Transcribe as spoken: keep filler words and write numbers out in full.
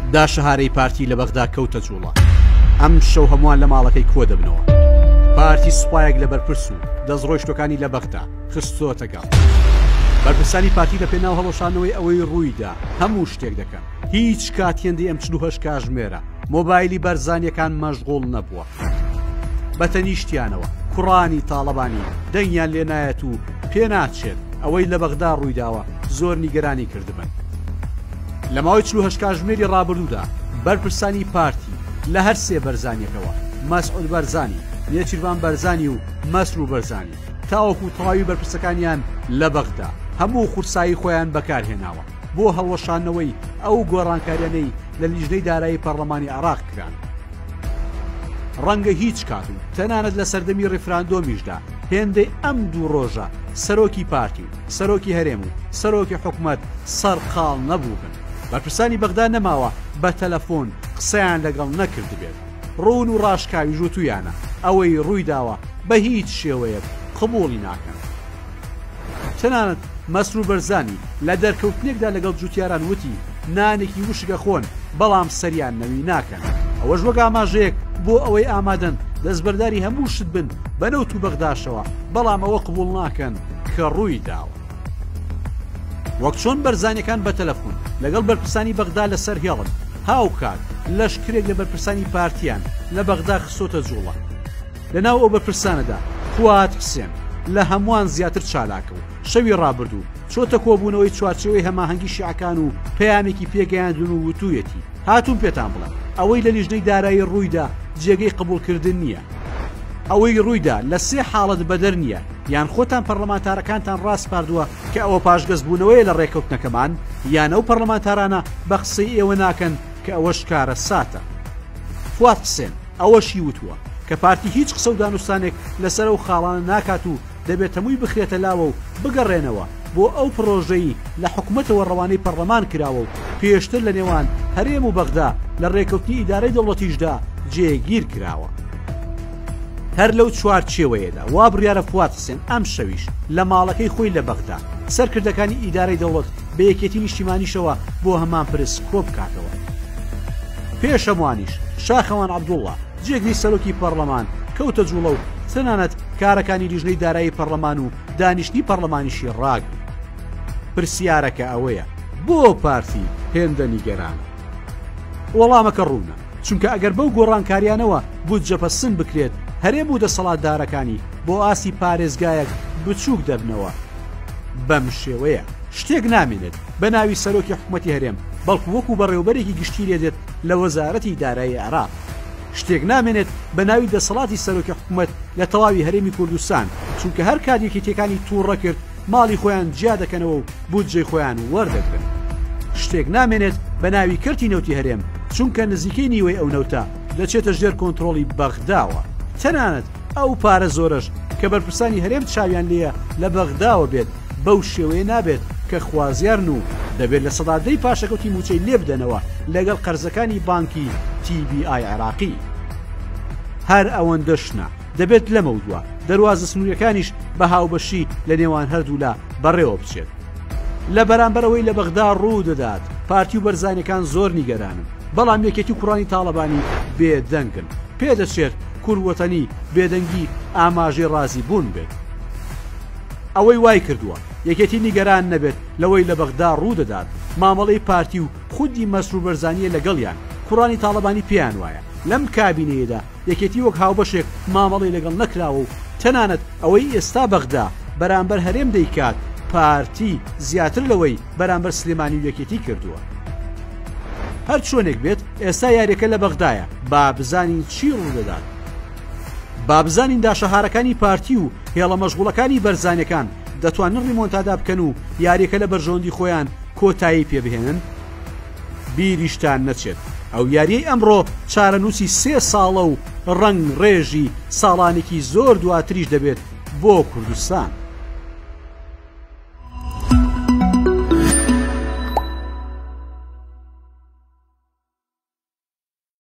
داشەهارەی پارتی لە بەغدا کەوتە جوڵە. ئەم شەو هەمووان لە ماڵەکەی کۆ دەبنەوە. پارتی سوپایەک لە بەرپرس و دەستڕۆیشتەکانی لە بەغدا خستۆتە گەڵ. بەرپرسانی پارتی لە پێناو هەڵەشانەوەی ئەوەی ڕوویدا هەموو شتێک دەکەن. هیچ کاتێندی ئەم چل و هەشت کاتژمێرە مۆبایلی بەرزانیەکان مەشغوڵ نەبووە. بەتەنیشتیانەوە کوڕانی تاڵەبانی دەنگیان لێ نایەت و پێ ناچێت ئەوەی لە بەغدا ڕوویداوە زۆر نیگەرانی کردبن. لە ماوەی چل و هەشت کاتژمێری ڕابردوودا بەرپرسانی پارتی لە هەر سێ بەرزانیەکەوە مەسعود بەرزانی، نێچیروان بەرزانی و مەسرور بەرزانی تاوەکو تەواوی بەرپرسەکانیان لە بەغدا هەموو خورسایی خۆیان بەکارهێناوە بۆ هەڵوەشانەوەی ئەو گۆڕانکاریانەی لە لیژنەی دارایی پەرلەمانی عێراق کران. ڕەنگە هیچ کات و تەنانەت لە سەردەمی ڕیفراندۆمیشدا هێندەی ئەم دوو ڕۆژە سەرۆکی پارتی و سەرۆکی هەرێم و سەرۆکی حکوومەت سەرقاڵ نەبووبن. بەرپرسانی بەغدا نەماوە بە تەلەفۆن قسەیان لەگەڵ نەکرد بێت. ڕوون و ڕاشکاوی ژووتویانە ئەوەی ڕوویداوە بە هیچ شێوەیەک قبوڵی ناکەن. تەنانەت مەسرور بەرزانی لە دەرکەوتنێکدا لەگەڵ جوتیاران وتی نانێکی وشگە خۆن بەڵام سەریان نەوی ناکەن. ئەوەش وەک ئاماژەیەک بۆ ئەوەی ئامادەن دەستبەرداری هەموو شت بن بەنەوت و بەغداشەوە بەڵام ئەوە قبوڵ ناکەن کە ڕووی داوە. وەک چۆن بەرزانیەکان بە تەلەفۆن لەگەڵ بەرپرسانی بەغدا لەسەر هێڵن هاو کات لەشکرێک لە بەرپرسانی پارتیان لە بەغدا خستۆتە جوڵە. لەناو ئەو بەرپرسانەدا فواد حسێن لە هەمووان زیاتر چالاکە و شەوی ڕابردوو چۆتە کۆبوونەوەی چوارچێوەی هەماهەنگی شیعەکان و پەیامێکی پێگەیاندون و وتوویەتی هاتوون پێتان بڵێن ئەوەی لە لیژنەی دارایی ڕوویدا جێگەی قبولکردن نییە. ئەوەی ڕوویدا لە سێ حاڵەت بەدەر نییە یان خۆتان پەرلەمانتارەکانتان ڕاست پاردووە کە ئەوە پاشگەز بوونەوەی لە ڕێکەوتنەکەمان یان ئەو پەرلەمانتارانە بە قسەی ئێوە ناکەن کە ئەوە شکارە ساتە. فواد حسێن ئەوەشی وتووە کە پارتی هیچ قسە و دانوستانێک لەسەر ئەو خاڵانە ناکات و دەبێت هەمووی بخرێتە لاوە و بگەڕێنەوە بۆ ئەو پرۆژەی لە حکوومەتەوە ڕەوانەی پەرلەمان کراوە و پێشتر لە نێوان هەرێم و بەغدا لە ڕێکەوتنی ئیدارەی دەوڵەتیشدا جێگیر کراوە. هەر لەو چوار چێوەیەدا وا بڕیارە فواد حسێن ئەم شەویش لە ماڵەکەی خۆی لە بەغدا سەرکردەکانی ئیدارەی دەوڵەت بە یەکێتی نیشتیمانیشەوە بۆ هەمان پرسکۆ بکاتەوە. پێش هەمووانیش شاخەوان عەبدوڵڵا جێگری سەرۆکی پەرلەمان کەوتە جوڵە و تەنانەت کارەکانی لیژنەی دارایی پەرلەمان و دانیشتنی پەرلەمانیشی ڕاگرت. پرسیارەکە ئەوەیە بۆ پارتی هێندە نیگەرانە؟ وەڵامەکە ڕوونە چونکە ئەگەر بەو گۆڕانکاریانەوە بودجە پەسەند بکرێت هەرێم و دەسەڵاتدارەکانی بۆ ئاسی پارێزگایەک بچووک دەبنەوە. بەم شێوەیە شتێک نامێنێت بە ناوی سەرۆکی حکوومەتی هەرێم بەڵکو وەکو بەڕێوەبەرێکی گشتی لێدێت لە وەزارەتی دارایی عێراق. شتێک نامێنێت بە ناوی دەسەڵاتی سەرۆکی حکوومەت لە تەواوی هەرێمی کوردستان چونکە هەر کاتێکی تێکانی تووڕە کرد ماڵی خۆیان جیا دەکەنەوە و بودجەی خۆیان وەردەگرن. شتێک نامێنێت بە ناوی کەرتی نەوتی هەرێم چونکە نزیکەی نیوەی ئەو نەوتە دەچێتە ژێر کۆنتڕۆڵی بەغداوە. تەنانەت ئەو پارە زۆرەش کە بەرپرسانی هەرێم چاویان لێیە لە بەغداوە بێت بەو شێوەیە نابێت کە خوازیارن و دەبێت لە سەدادەی پاشەکەوتی موچەی لێ بدەنەوە لەگەڵ قەرزەکانی بانکی تی بی ئای عێراقی. هەر ئەوەندە شنە دەبێت لەمەودووە دەواازە سنووریەکانیش بە هاوبەشی لە نێوان هەردوولا بەڕێوە بچێت. لە بەرامبەرەوەی لە بەغدا ڕوو دەدات پارتی و بەرزانەکان زۆر نیگەرانن بەڵام یەکێتی کوڕانی تاڵەبانی بێدەنگن. پێدەچێت کوڕوەتەنی بێدەنگی ئاماژەی ڕازی بوون بێت. ئەوەی وای کردووە یەکێتی نیگەران نەبێت لەوەی لە بەغدا ڕوو دەدات مامەڵەی پارتی و خودی مەسرور بەرزانیە لەگەڵیان کوڕانی تاڵەبانی پێیان وایە لەم کابینەیەدا یەکێتی وەک هاوبەشێک مامەڵی لەگەڵ نەکراوە و تەنانەت ئەوەی ئێستا بەغدا بەرامبەر هەرێم دەیکات پارتی زیاتر لەوەی بەرامبەر سلێمانی و یەکێتی کردووە. هەر چۆنێک بێت ئێستا یاریەکە لە بەغدایە با بزانین چی ڕوو دەدات. با بزانین داشەهارەکانی پارتی و هێڵە مەشغوڵەکانی بەرزانەکان دەتوانن ڕیمۆنتادا بکەن و یاریەکە لە بەرژەوەندی خۆیان کۆتایی پێبهێنن. بیریشتان نەچێت ئەو یاریەی ئەمڕۆ چارەنووسی سێ ساڵە و ڕنگ ڕێژی ساڵانێکی زۆر دواتریش دەبێت بۆ کوردستان.